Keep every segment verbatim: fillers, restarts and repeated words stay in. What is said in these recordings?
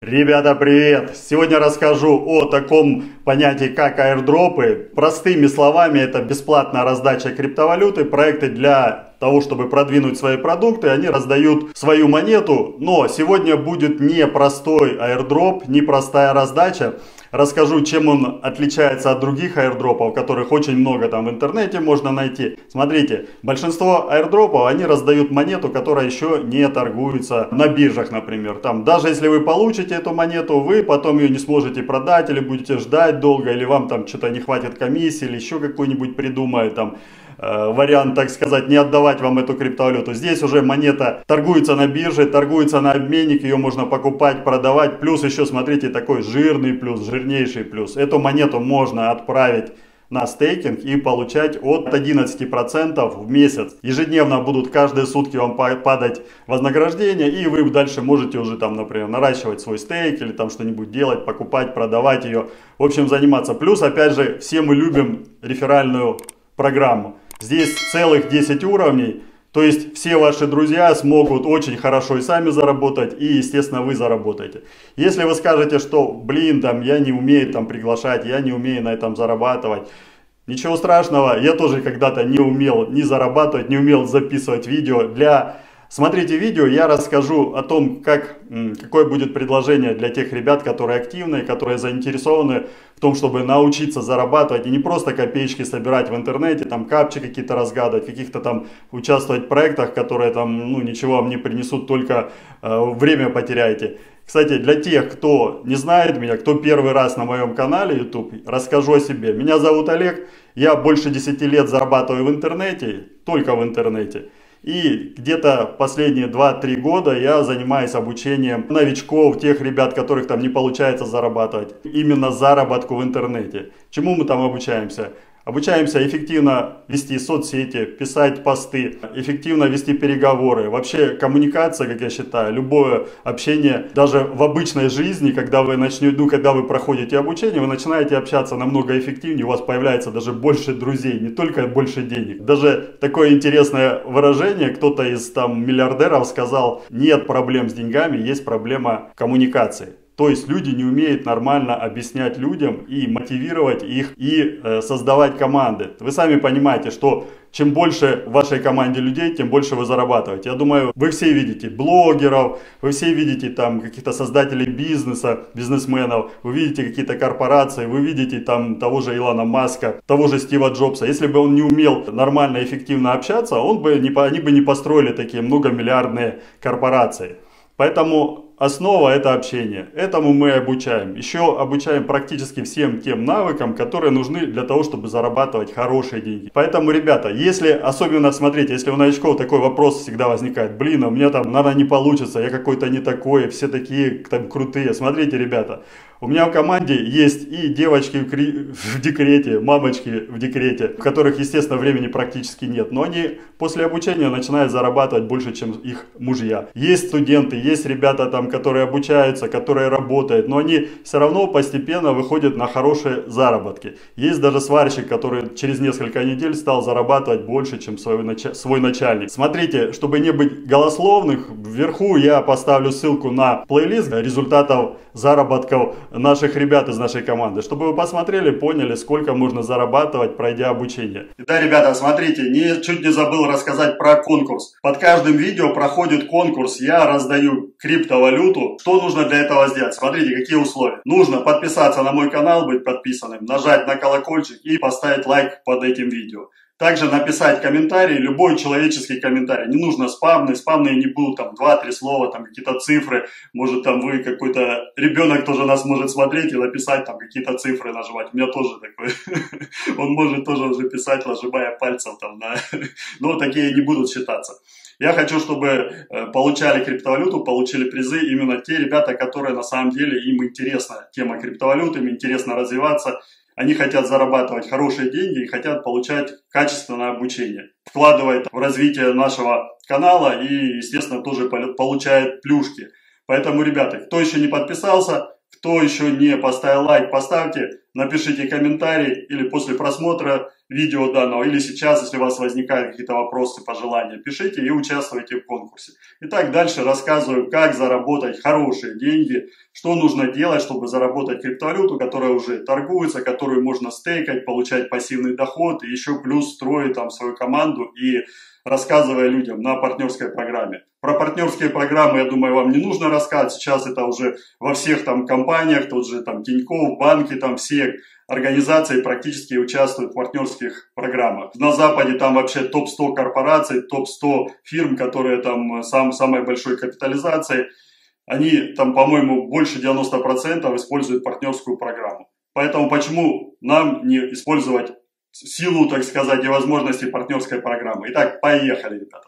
Ребята, привет! Сегодня расскажу о таком понятии, как аирдропы. Простыми словами, это бесплатная раздача криптовалюты, проекты для того, чтобы продвинуть свои продукты, они раздают свою монету. Но сегодня будет не простой аирдроп, не простая раздача. Расскажу, чем он отличается от других аирдропов, которых очень много там в интернете можно найти. Смотрите, большинство аирдропов, они раздают монету, которая еще не торгуется на биржах, например. Там, даже если вы получите эту монету, вы потом ее не сможете продать, или будете ждать долго, или вам там что-то не хватит комиссии, или еще какой-нибудь придумают там вариант, так сказать, не отдавать вам эту криптовалюту. Здесь уже монета торгуется на бирже, торгуется на обменник, ее можно покупать, продавать. Плюс еще, смотрите, такой жирный плюс, жирнейший плюс. Эту монету можно отправить на стейкинг и получать от одиннадцати процентов в месяц. Ежедневно будут каждые сутки вам падать вознаграждения, и вы дальше можете уже там, например, наращивать свой стейк или там что-нибудь делать, покупать, продавать ее. В общем, заниматься. Плюс, опять же, все мы любим реферальную программу. Здесь целых десять уровней, то есть все ваши друзья смогут очень хорошо и сами заработать, и, естественно, вы заработаете. Если вы скажете, что, блин, там, я не умею там приглашать, я не умею на этом зарабатывать, ничего страшного, я тоже когда-то не умел ни зарабатывать, не умел записывать видео. Для... Смотрите видео, я расскажу о том, как, какое будет предложение для тех ребят, которые активны, которые заинтересованы в том, чтобы научиться зарабатывать и не просто копеечки собирать в интернете, там капчи какие-то разгадывать, каких-то там участвовать в проектах, которые там, ну, ничего вам не принесут, только э, время потеряете. Кстати, для тех, кто не знает меня, кто первый раз на моем канале YouTube, расскажу о себе. Меня зовут Олег, я больше десяти лет зарабатываю в интернете, только в интернете. И где-то последние два-три года я занимаюсь обучением новичков, тех ребят, которых там не получается зарабатывать. Именно заработку в интернете. Чему мы там обучаемся? Обучаемся эффективно вести соцсети, писать посты, эффективно вести переговоры. Вообще коммуникация, как я считаю, любое общение, даже в обычной жизни, когда вы начнете, ну, когда вы проходите обучение, вы начинаете общаться намного эффективнее, у вас появляется даже больше друзей, не только больше денег. Даже такое интересное выражение, кто-то из там миллиардеров сказал: нет проблем с деньгами, есть проблема коммуникации. То есть люди не умеют нормально объяснять людям и мотивировать их, и э, создавать команды. Вы сами понимаете, что чем больше в вашей команде людей, тем больше вы зарабатываете. Я думаю, вы все видите блогеров, вы все видите там каких-то создателей бизнеса, бизнесменов, вы видите какие-то корпорации, вы видите там того же Илона Маска, того же Стива Джобса. Если бы он не умел нормально, эффективно общаться, он бы не, они бы не построили такие многомиллиардные корпорации. Поэтому основа — это общение. Этому мы обучаем. Еще обучаем практически всем тем навыкам, которые нужны для того, чтобы зарабатывать хорошие деньги. Поэтому, ребята, если, особенно, смотрите, если у новичков такой вопрос всегда возникает: блин, у меня там, наверное, не получится, я какой-то не такой, все такие там крутые. Смотрите, ребята, у меня в команде есть и девочки в, кри... в декрете, мамочки в декрете, у которых, естественно, времени практически нет. Но они после обучения начинают зарабатывать больше, чем их мужья. Есть студенты, есть ребята там, которые обучаются, которые работают, но они все равно постепенно выходят на хорошие заработки. Есть даже сварщик, который через несколько недель стал зарабатывать больше, чем свой, нач... свой начальник. Смотрите, чтобы не быть голословных, вверху я поставлю ссылку на плейлист результатов заработков наших ребят из нашей команды, чтобы вы посмотрели, поняли, сколько можно зарабатывать, пройдя обучение. Да, ребята, смотрите, не, чуть не забыл рассказать про конкурс. Под каждым видео проходит конкурс, я раздаю криптовалюту. Что нужно для этого сделать? Смотрите, какие условия. Нужно подписаться на мой канал, быть подписанным, нажать на колокольчик и поставить лайк под этим видео. Также написать комментарий, любой человеческий комментарий. Не нужно спамные, спамные не будут, там два-три слова, там какие-то цифры. Может там вы какой-то ребенок тоже нас может смотреть и написать там какие-то цифры, нажимать. У меня тоже такой. Он может тоже уже писать, нажимая пальцем там на... Но такие не будут считаться. Я хочу, чтобы получали криптовалюту, получили призы именно те ребята, которые на самом деле им интересна тема криптовалюты, им интересно развиваться. Они хотят зарабатывать хорошие деньги и хотят получать качественное обучение. Вкладывает в развитие нашего канала и, естественно, тоже получает плюшки. Поэтому, ребята, кто еще не подписался, Кто еще не поставил лайк, поставьте, напишите комментарий или после просмотра видео данного, или сейчас, если у вас возникают какие-то вопросы, пожелания, пишите и участвуйте в конкурсе. Итак, дальше рассказываю, как заработать хорошие деньги, что нужно делать, чтобы заработать криптовалюту, которая уже торгуется, которую можно стейкать, получать пассивный доход, и еще плюс строить там свою команду и рассказывая людям на партнерской программе. Про партнерские программы, я думаю, вам не нужно рассказывать. Сейчас это уже во всех там компаниях, тот же там Тинькофф, банки, там все организации практически участвуют в партнерских программах. На Западе там вообще топ сто корпораций, топ сто фирм, которые там сам, самой большой капитализацией. Они там, по-моему, больше девяноста процентов используют партнерскую программу. Поэтому почему нам не использовать силу, так сказать, и возможности партнерской программы? Итак, поехали, ребята.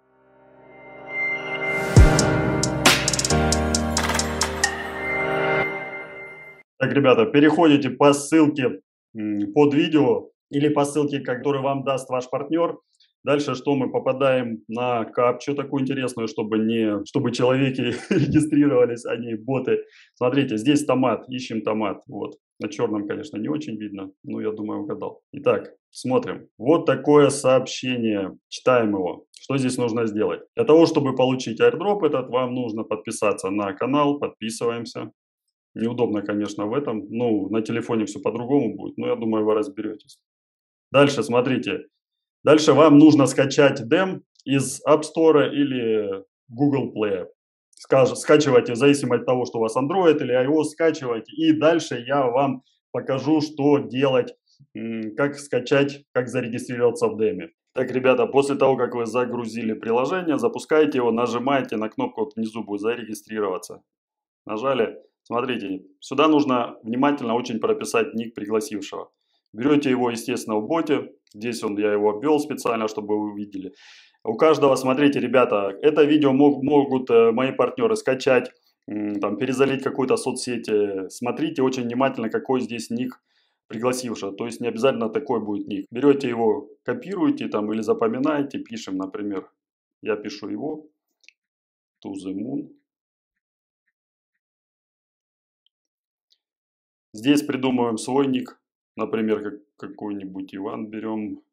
Так, ребята, переходите по ссылке под видео или по ссылке, которую вам даст ваш партнер. Дальше что, мы попадаем на капчу такую интересную, чтобы, не, чтобы человеки регистрировались, а не боты. Смотрите, здесь томат, ищем томат. Вот. На черном, конечно, не очень видно, но я думаю, угадал. Итак, смотрим. Вот такое сообщение. Читаем его. Что здесь нужно сделать? Для того, чтобы получить airdrop этот, вам нужно подписаться на канал. Подписываемся. Неудобно, конечно, в этом. Ну, на телефоне все по-другому будет, но я думаю, вы разберетесь. Дальше, смотрите. Дальше вам нужно скачать дем из App Store или Google Play. Скаж, скачивайте, в зависимости от того, что у вас Android или iOS, скачивайте. И дальше я вам покажу, что делать, как скачать, как зарегистрироваться в деме. Так, ребята, после того, как вы загрузили приложение, запускаете его, нажимаете на кнопку, вот внизу будет зарегистрироваться. Нажали. Смотрите, сюда нужно внимательно очень прописать ник пригласившего. Берете его, естественно, в боте. Здесь он, я его обвел специально, чтобы вы увидели. У каждого, смотрите, ребята, это видео мог, могут мои партнеры скачать, там, перезалить какую-то соцсеть. Смотрите очень внимательно, какой здесь ник пригласившего. То есть не обязательно такой будет ник. Берете его, копируете там, или запоминаете, пишем, например, я пишу его, to the moon. Здесь придумываем свой ник. Например, как, какой-нибудь Иван берем.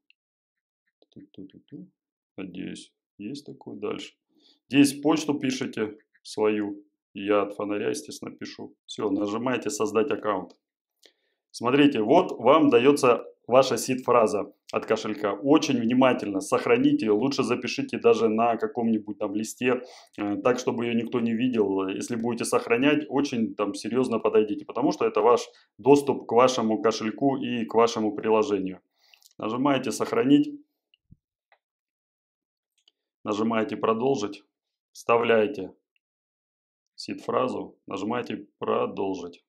Надеюсь, есть такой. Дальше. Здесь почту пишите свою. Я от фонаря, естественно, пишу. Все, нажимаете «Создать аккаунт». Смотрите, вот вам дается ваша сид-фраза от кошелька. Очень внимательно сохраните ее, лучше запишите даже на каком-нибудь там листе, э, так, чтобы ее никто не видел. Если будете сохранять, очень там серьезно подойдите, потому что это ваш доступ к вашему кошельку и к вашему приложению. Нажимаете «Сохранить», нажимаете «Продолжить», вставляете сид-фразу, нажимаете «Продолжить».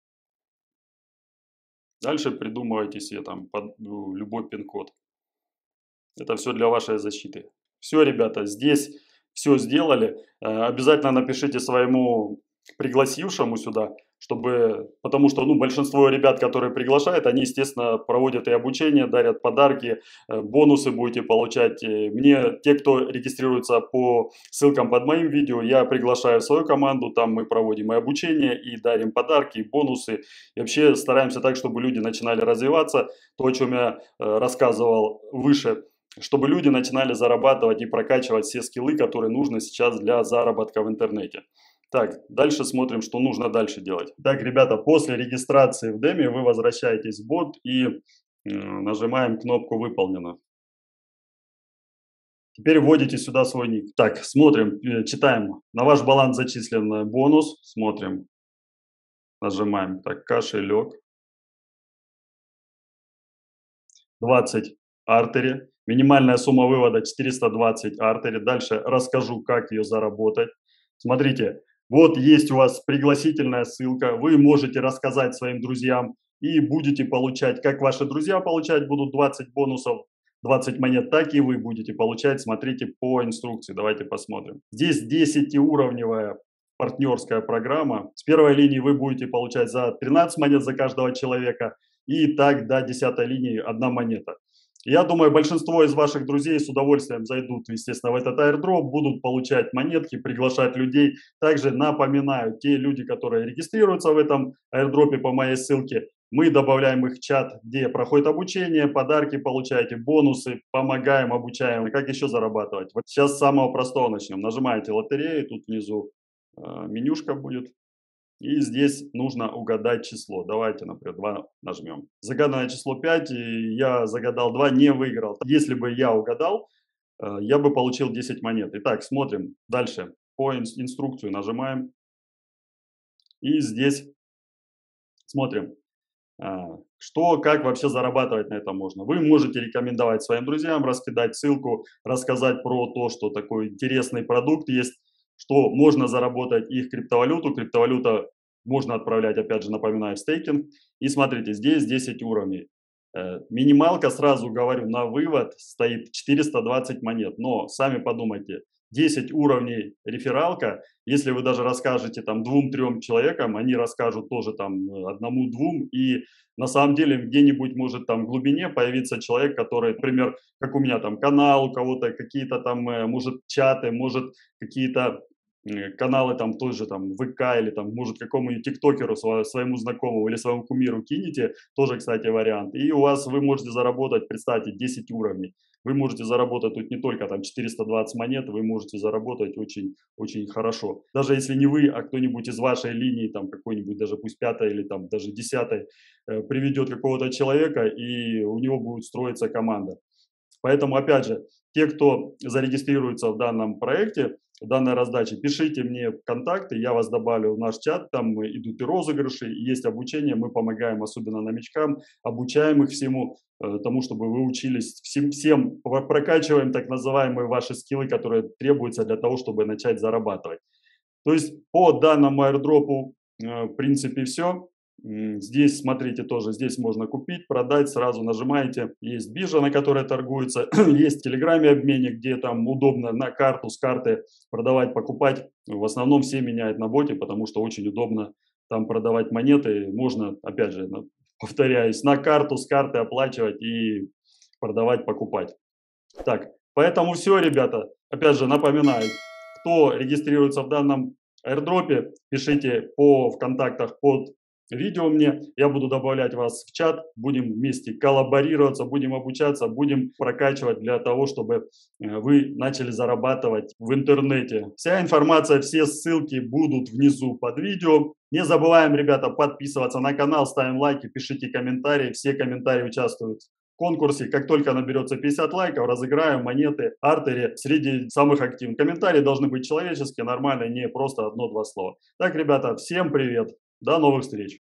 Дальше придумывайте себе там под, ну, любой пин-код. Это все для вашей защиты. Все, ребята, здесь все сделали. Обязательно напишите своему пригласившему сюда, чтобы, потому что ну, большинство ребят, которые приглашают, они, естественно, проводят и обучение, дарят подарки, бонусы будете получать. Мне, те, кто регистрируется по ссылкам под моим видео, я приглашаю в свою команду, там мы проводим и обучение, и дарим подарки, и бонусы. И вообще стараемся так, чтобы люди начинали развиваться, то, о чем я рассказывал выше, чтобы люди начинали зарабатывать и прокачивать все скиллы, которые нужны сейчас для заработка в интернете. Так, дальше смотрим, что нужно дальше делать. Так, ребята, после регистрации в деме вы возвращаетесь в бот и э, нажимаем кнопку «Выполнено». Теперь вводите сюда свой ник. Так, смотрим, э, читаем. На ваш баланс зачислен бонус. Смотрим. Нажимаем. Так, кошелек. двадцать артери. Минимальная сумма вывода четыреста двадцать артери. Дальше расскажу, как ее заработать. Смотрите. Вот есть у вас пригласительная ссылка, вы можете рассказать своим друзьям и будете получать, как ваши друзья получать будут двадцать бонусов, двадцать монет, так и вы будете получать, смотрите по инструкции, давайте посмотрим. Здесь десятиуровневая партнерская программа, с первой линии вы будете получать за тринадцать монет за каждого человека и так до десятой линии одна монета. Я думаю, большинство из ваших друзей с удовольствием зайдут, естественно, в этот airdrop, будут получать монетки, приглашать людей. Также напоминаю, те люди, которые регистрируются в этом airdrop по моей ссылке, мы добавляем их в чат, где проходит обучение, подарки получаете, бонусы, помогаем, обучаем. Как еще зарабатывать? Вот сейчас с самого простого начнем. Нажимаете лотерею, тут внизу э, менюшка будет. И здесь нужно угадать число. Давайте, например, два нажмем. Загаданное число пять, и я загадал два, не выиграл. Если бы я угадал, э, я бы получил десять монет. Итак, смотрим дальше. По ин- инструкцию нажимаем. И здесь смотрим, а, что, как вообще зарабатывать на этом можно. Вы можете рекомендовать своим друзьям, раскидать ссылку, рассказать про то, что такой интересный продукт есть, что можно заработать их криптовалюту. Криптовалюта можно отправлять, опять же, напоминаю, в стейкинг. И смотрите, здесь десять уровней. Э, Минималка, сразу говорю, на вывод стоит четыреста двадцать монет. Но сами подумайте, десять уровней рефералка, если вы даже расскажете там двум-трем человекам, они расскажут тоже там э, одному-двум, и на самом деле где-нибудь может там в глубине появиться человек, который, например, как у меня там канал, у кого-то какие-то там, э, может, чаты, может, какие-то э, каналы там тоже там ВК или там, может, какому-нибудь тиктокеру сво- своему знакомому или своему кумиру кинете, тоже, кстати, вариант. И у вас вы можете заработать, представьте, десять уровней. Вы можете заработать тут не только там четыреста двадцать монет, вы можете заработать очень, очень хорошо. Даже если не вы, а кто-нибудь из вашей линии, там какой-нибудь даже пусть пятой или там даже десятой, э, приведет какого-то человека, и у него будет строиться команда. Поэтому, опять же, те, кто зарегистрируется в данном проекте, в данной раздаче, пишите мне в контакты, я вас добавлю в наш чат, там идут и розыгрыши, и есть обучение, мы помогаем особенно новичкам, обучаем их всему, э, тому, чтобы вы учились, всем, всем прокачиваем так называемые ваши скиллы, которые требуются для того, чтобы начать зарабатывать. То есть по данному аирдропу, э, в принципе, все. Здесь, смотрите, тоже здесь можно купить, продать, сразу нажимаете. Есть биржа, на которой торгуется, есть в Телеграме обменник, где там удобно на карту, с карты продавать, покупать. В основном все меняют на боте, потому что очень удобно там продавать монеты. Можно, опять же, на- повторяюсь, на карту, с карты оплачивать и продавать, покупать. Так, поэтому все, ребята. Опять же, напоминаю, кто регистрируется в данном airdropе, пишите по, в контактах под видео мне, я буду добавлять вас в чат, будем вместе коллаборироваться, будем обучаться, будем прокачивать для того, чтобы э, вы начали зарабатывать в интернете. Вся информация, все ссылки будут внизу под видео. Не забываем, ребята, подписываться на канал, ставим лайки, пишите комментарии, все комментарии участвуют конкурсе. Как только наберется пятьдесят лайков, разыграем монеты Артери среди самых активных. Комментарии должны быть человеческие, нормальные, не просто одно-два слова. Так, ребята, всем привет, до новых встреч.